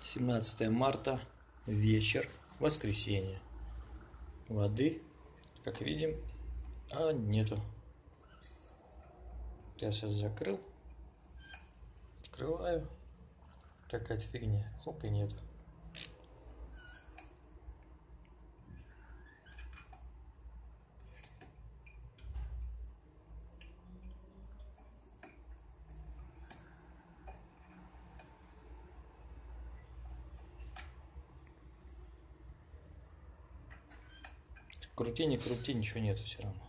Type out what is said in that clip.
17 марта, вечер, воскресенье. Воды, как видим, нету. Я сейчас закрыл, открываю, какая-то фигня, хоп, и нету. Крути, не крути, ничего нету все равно.